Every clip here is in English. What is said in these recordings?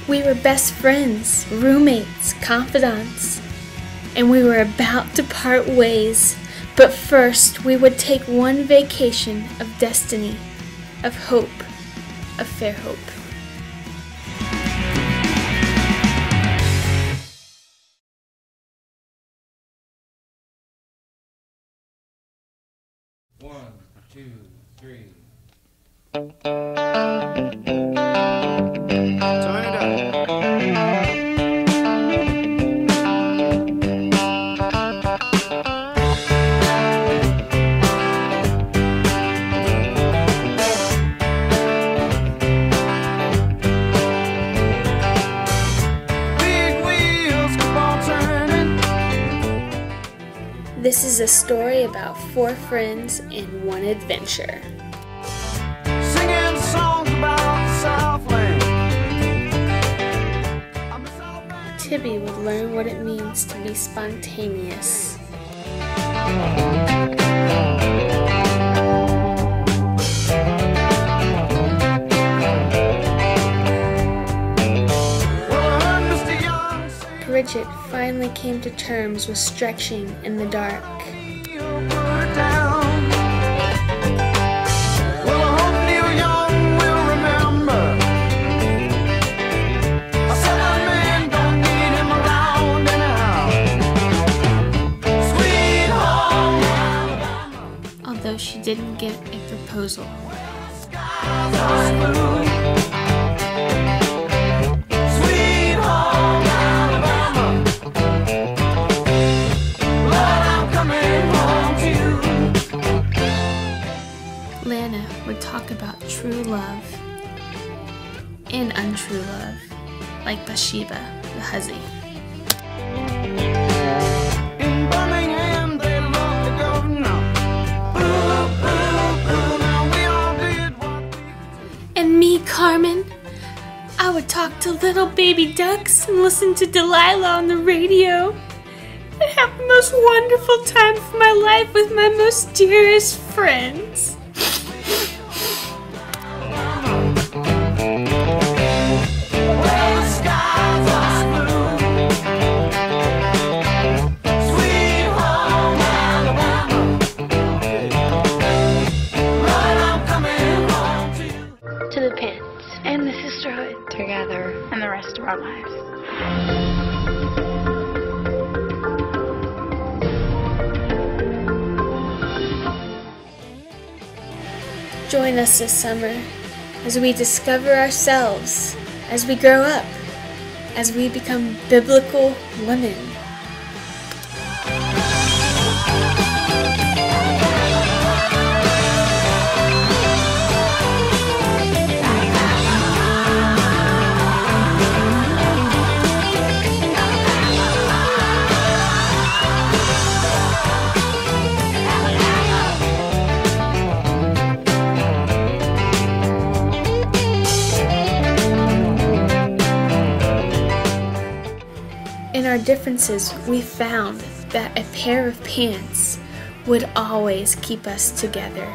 We were best friends, roommates, confidants, and we were about to part ways. But first, we would take one vacation of destiny, of hope, of fair hope. One, two, three. Turn it up. Big wheels keep on turning. This is a story about 4 friends and 1 adventure. Singing songs about the Southland. Tibby would learn what it means to be spontaneous. Bridget finally came to terms with stretching in the dark. Although she didn't get a proposal. Lana would talk about true love and untrue love, like Bathsheba, the hussy. In Birmingham, they love the governor. Now we all did what we And me, Carmen, I would talk to little baby ducks and listen to Delilah on the radio and have the most wonderful time of my life with my most dearest friends. To the Pants and the sisterhood together and the rest of our lives. Join us this summer as we discover ourselves, as we grow up, as we become biblical women. In our differences, we found that a pair of pants would always keep us together.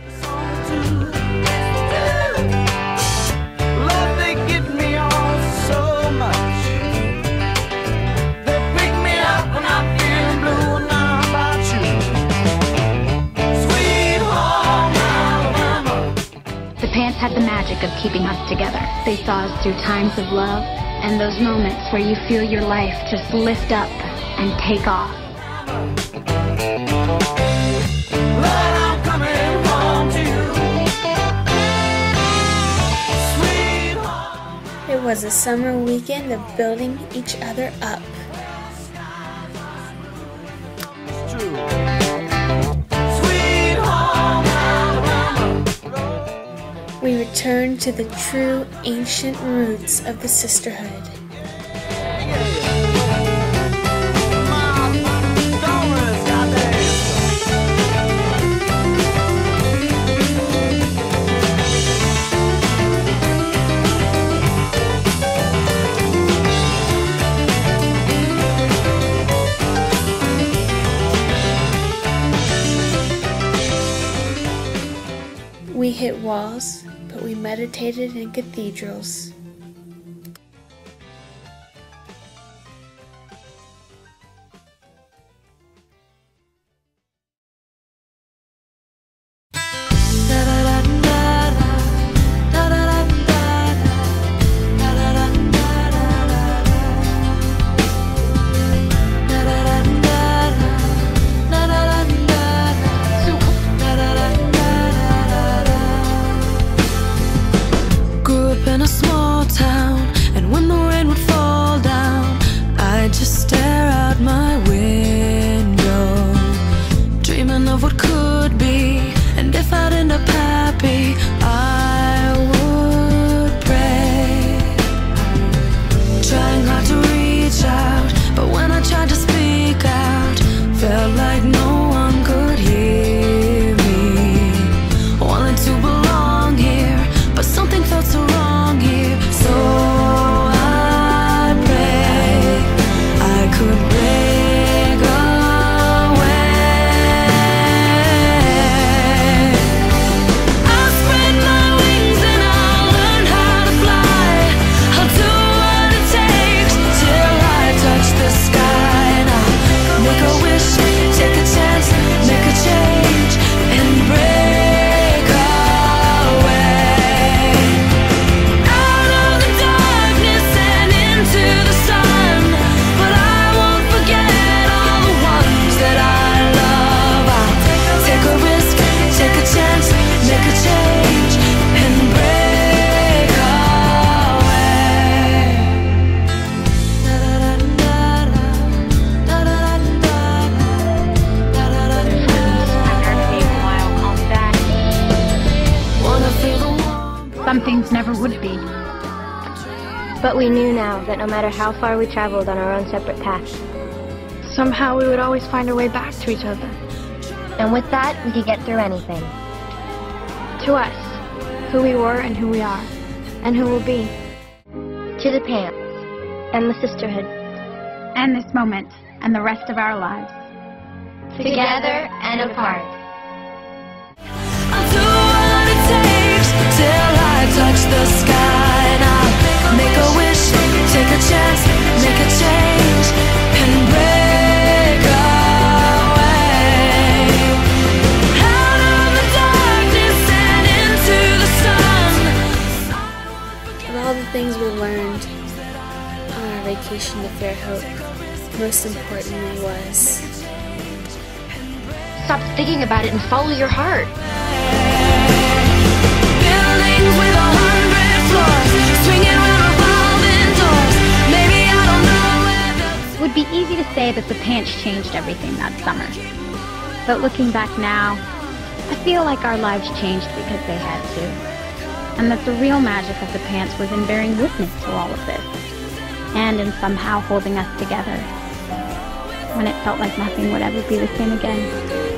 love, they get me on so much. They pick me up when I'm feeling blue, and now about you. Sweet home Alabama. The Pants had the magic of keeping us together. They saw us through times of love and those moments where you feel your life just lift up and take off. But I'm coming home to you. Sweet home. It was a summer weekend of building each other up. It's true. Sweet home Alabama. We returned to the true ancient roots of the sisterhood. We hit walls, but we meditated in cathedrals. things never would be. But we knew now that no matter how far we traveled on our own separate paths, somehow we would always find our way back to each other. and with that, we could get through anything. To us, who we were and who we are, and who we'll be. To the pants, and the sisterhood. And this moment, and the rest of our lives. Together and apart. I'll do what it takes till I touch the sky, and I'll make a wish, take a chance, make a change, and break away out of the darkness and into the sun. Of all the things we learned on our vacation to Fairhope, most importantly was Stop thinking about it and follow your heart. Buildings with 100 floors, swinging around revolving doors. Maybe I don't know where It would be easy to say that the pants changed everything that summer. But looking back now, I feel like our lives changed because they had to. And that the real magic of the pants was in bearing witness to all of this. And in somehow holding us together when it felt like nothing would ever be the same again.